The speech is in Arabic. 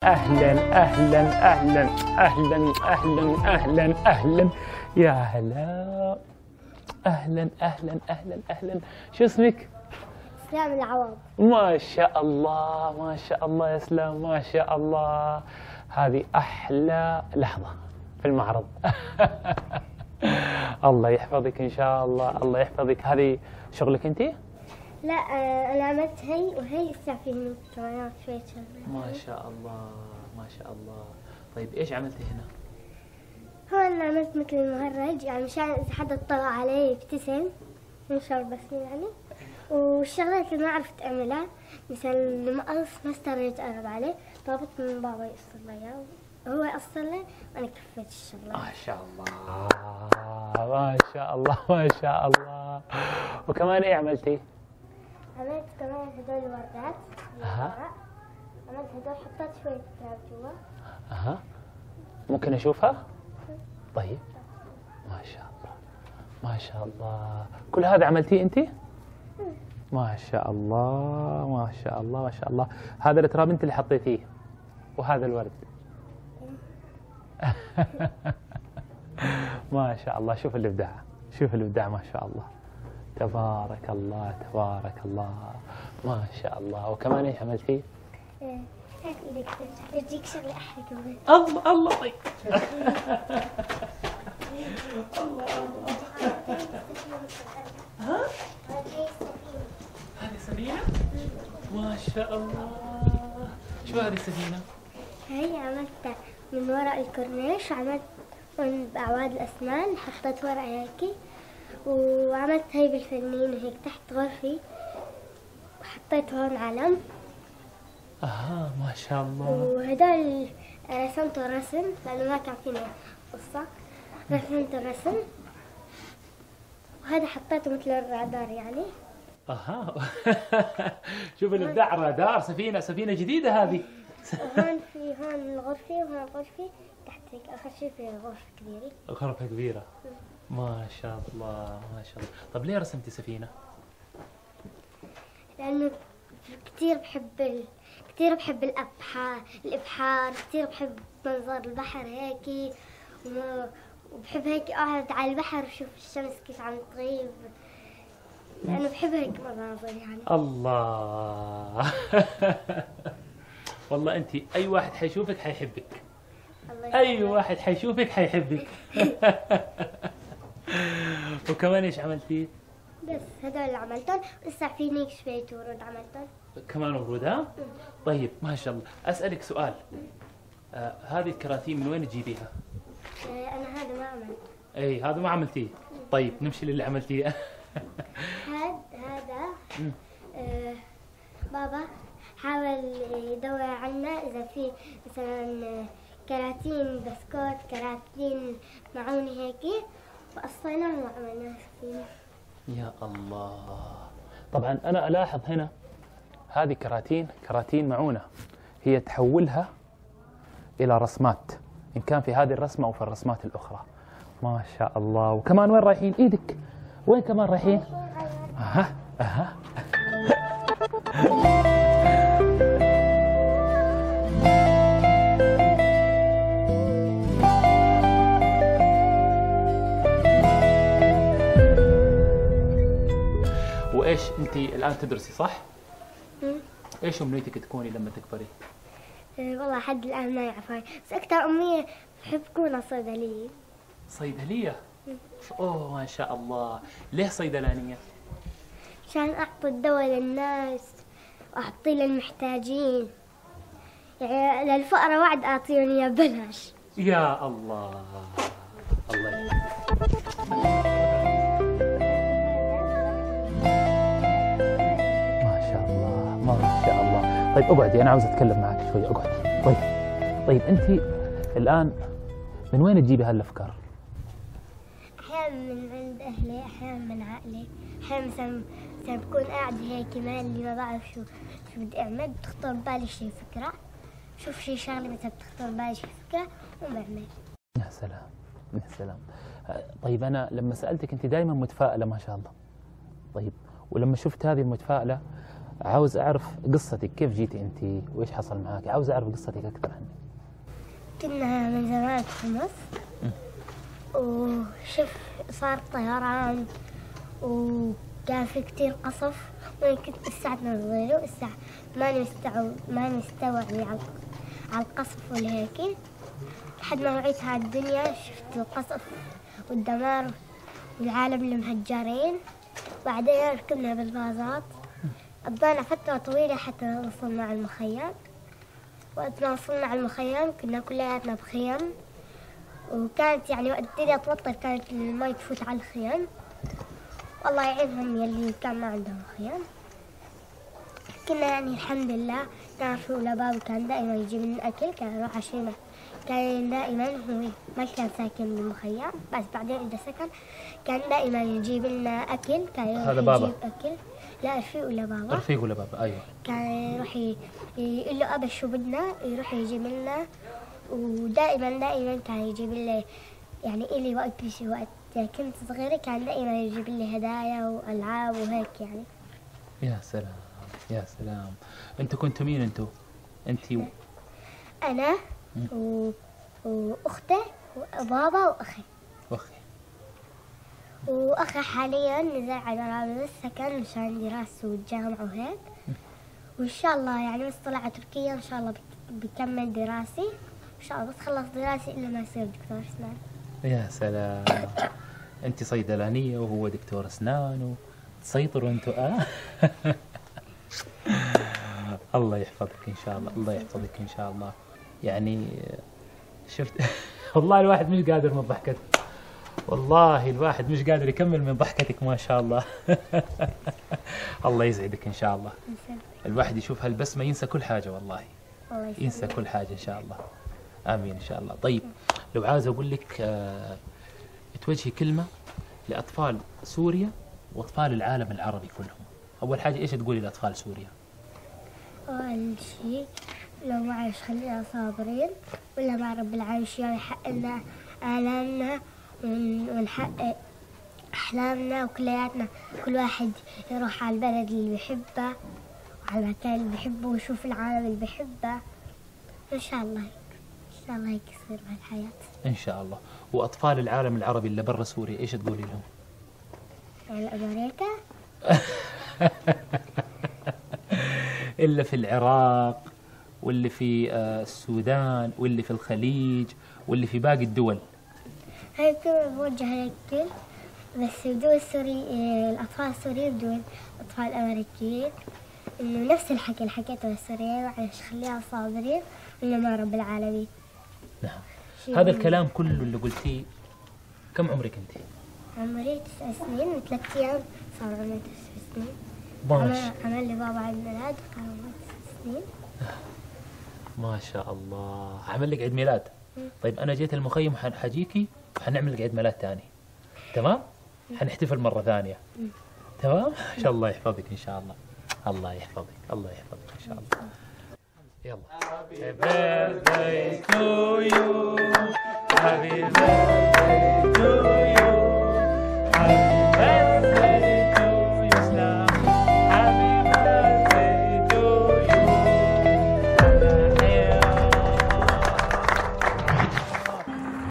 أهلا أهلا أهلا أهلا أهلا أهلا أهلا يا هلا. أهلا أهلا أهلا أهلا. شو اسمك؟ اسلام العوض. ما شاء الله ما شاء الله يا اسلام، ما شاء الله. هذه أحلى لحظة في المعرض. الله يحفظك إن شاء الله، الله يحفظك. هذه شغلك أنت؟ لا انا عملت هي وهي لسه فيه كمان شوية شغلات. ما شاء الله ما شاء الله. طيب ايش عملتي هنا؟ هون عملت مثل المهرج، يعني مشان اذا حدا اطلع عليه يبتسم ينشر بس يعني. والشغلات اللي ما عرفت اعملها مثل المقص ما استريت اقرب عليه، طلبت من بابا يقصر لي اياه وهو يقصر لي وانا كفيت الشغلات. ما شاء الله ما شاء الله ما شاء الله. وكمان ايه عملتي؟ عملت كمان هدول الوردات. اها. عملت هدول، حطيت شوية تراب جوا. اها. ممكن اشوفها؟ طيب. ما شاء الله ما شاء الله. كل هذا عملتيه انت؟ ما شاء الله ما شاء الله ما شاء الله. هذا التراب انت اللي حطيتيه وهذا الورد. ما شاء الله. شوف الابداع، شوف الابداع ما شاء الله. تبارك الله تبارك الله ما شاء الله. وكمان ايش عملتي؟ هات ايدك بديك شغلة احلى كمان. الله الله. طيب. الله الله. ها؟ هذه سفينة؟ ما شاء الله. شو هذه السفينة؟ هي عملتها من وراء الكورنيش، عملت من أعواد الأسنان، حطيت ورق هيك، وعملت هي بالفنين هيك تحت غرفي، وحطيت هون علم. اها ما شاء الله. وهدول رسمت الرسم لأنه ما كان فينا قصة، رسمت الرسم، وهذا حطيته مثل الرادار يعني. اها. شوف الابداع، رادار، سفينة جديدة هذه. وهون في هون الغرفة وهون غرفة، تحت هيك آخر شيء في غرفة كبيرة. غرفة كبيرة. ما شاء الله ما شاء الله. طب ليه رسمتي سفينة؟ لأنه كثير بحب الإبحار، كثير بحب منظر البحر هيك، وبحب هيك أقعد على البحر وشوف الشمس كيف عم تغيب، لأنه بحب هيك مناظر يعني. الله. والله أنت أي واحد حيشوفك حيحبك، أي واحد حيشوفك حيحبك. وكمان إيش عملتي؟ بس هدول اللي عملتهم، لسه فيني شوية ورود عملتهم. كمان ورود ها؟ طيب ما شاء الله. أسألك سؤال، هذه الكراتين من وين تجيبيها؟ أنا هذا ما عملت. اي هذا ما عملتيه. طيب نمشي للي عملتيه. هذا بابا حاول يدور عنا إذا في مثلا كراتين بسكوت، كراتين معونة هيك، وقصيناها وعملناها سفينة. يا الله. طبعا أنا ألاحظ هنا هذه كراتين معونة، هي تحولها إلى رسمات، إن كان في هذه الرسمة أو في الرسمات الأخرى. ما شاء الله. وكمان وين رايحين إيدك؟ وين كمان رايحين؟ أها أها. وإيش أنت الآن تدرسي صح؟ إيش أمنيتك تكوني لما تكبري؟ والله حد الآن ما يعرفها، بس أكثر أمنية بحب أكون صيدلية. صيدلية؟ أوه ما شاء الله. ليه صيدلانية؟ عشان أعطي الدواء للناس وأعطيه للمحتاجين، يعني للفقراء وعد أعطيهم إياه ببلاش. يا الله. الله يحفظك. ما شاء الله ما شاء الله. طيب اقعدي، أنا عاوز أتكلم معك شوي. اقعدي. طيب أنت الآن من وين تجيبي هالأفكار؟ أحيانا من عند أهلي، أحيانا من عقلي، أحيانا مثلا بكون قاعدة هيك مالي ما بعرف شو بدي أعمل، بتخطر ببالي شي فكرة، شوف شي شغلة مثلا بتخطر ببالي شي فكرة وبعمل. يا سلام يا سلام. طيب أنا لما سألتك أنت دائما متفائلة ما شاء الله. طيب ولما شفت هذه المتفائلة عاوز أعرف قصتك، كيف جيتي أنت وإيش حصل معاك؟ عاوز أعرف قصتك أكثر عنك. كنا من زمان في مصر وشوف صار طيران وكان في كتير قصف، وأنا كنت لساتنا صغيرة ولسه ما مستوعبة على القصف والهيك، لحد ما وعيت هاي الدنيا شفت القصف والدمار والعالم المهجرين. بعدين ركبنا بالبازات، قضينا فترة طويلة حتى وصلنا على المخيم. وقت ما وصلنا على المخيم كنا كلياتنا بخيم، وكانت يعني وقت الدنيا تمطر كانت المي تفوت على الخيم، والله يعينهم يلي كان ما عندهم خيم. كنا يعني الحمد لله كان في بابا كان دائما يجيب لنا أكل، كان يروح عشينا، كان دائما هو ما كان ساكن بالمخيم، بس بعدين إذا سكن كان دائما يجيب لنا أكل. كان يروح هذا بابا؟ يجيب أكل، لا رفيق ولا بابا. رفيق ولا بابا؟ أيوه. كان يروح يقول له أبا شو بدنا، يروح يجيب لنا. ودائما كان يجيب لي يعني إلي وقت كنت صغيرة كان دائما يجيب لي هدايا وألعاب وهيك يعني. يا سلام يا سلام. أنتوا كنتوا مين أنتوا؟ أنت أنا وأختي وبابا وأخي. وأخي حاليا نزل على رابط السكن مشان دراسته والجامعة وهيك، وإن شاء الله يعني بس طلع تركيا إن شاء الله بكمل دراسي إن شاء الله، بس خلص دراسي إلا ما يصير دكتور أسنان. يا سلام. أنت صيدلانية وهو دكتور أسنان وتسيطروا أنتوا الله يحفظك إن شاء الله، الله يحفظك إن شاء الله. يعني شفت والله الواحد مش قادر من ضحكتك، والله الواحد مش قادر يكمل من ضحكتك ما شاء الله. الله يسعدك إن شاء الله. الواحد يشوف هالبسمة ينسى كل حاجة، والله ينسى كل حاجة إن شاء الله. آمين إن شاء الله. طيب لو عاوز أقول لك توجهي كلمة لأطفال سوريا وأطفال العالم العربي كلهم، أول حاجة إيش تقولي لأطفال سوريا؟ أول شيء لو معيش خلينا صابرين، ولا مع رب العالمين يحقق لنا آلامنا ونحقق أحلامنا، وكلياتنا كل واحد يروح على البلد اللي بيحبه وعلى المكان اللي بيحبه ويشوف العالم اللي بيحبه. إن شاء الله إن شاء الله هيك يصير بهالحياة إن شاء الله. وأطفال العالم العربي اللي برا سوريا إيش تقولي لهم؟ يعني أمريكا إلا في العراق واللي في السودان واللي في الخليج واللي في باقي الدول. هاي كلمة بوجه للكل، بس بدون الأطفال السوريين بدون الأطفال الأمريكيين، إنه نفس الحكي اللي حكيته للسوريين، معلش خليها صابرين ولا مع رب العالمين. نعم. هذا الكلام كله اللي قلتيه، كم عمرك أنت؟ عمري 9 سنين و3 أيام صار عمري 9 سنين. عمل لي بابا عيد ميلاد وكان عمري 9 سنين. ما شاء الله. عمل لك عيد ميلاد؟ طيب أنا جيت المخيم حجيكي وحنعمل لك عيد ميلاد ثاني، تمام؟ حنحتفل مرة ثانية، تمام؟ إن شاء الله يحفظك إن شاء الله. الله يحفظك، الله يحفظك إن شاء الله. يلا. Happy birthday to you. Happy birthday to you.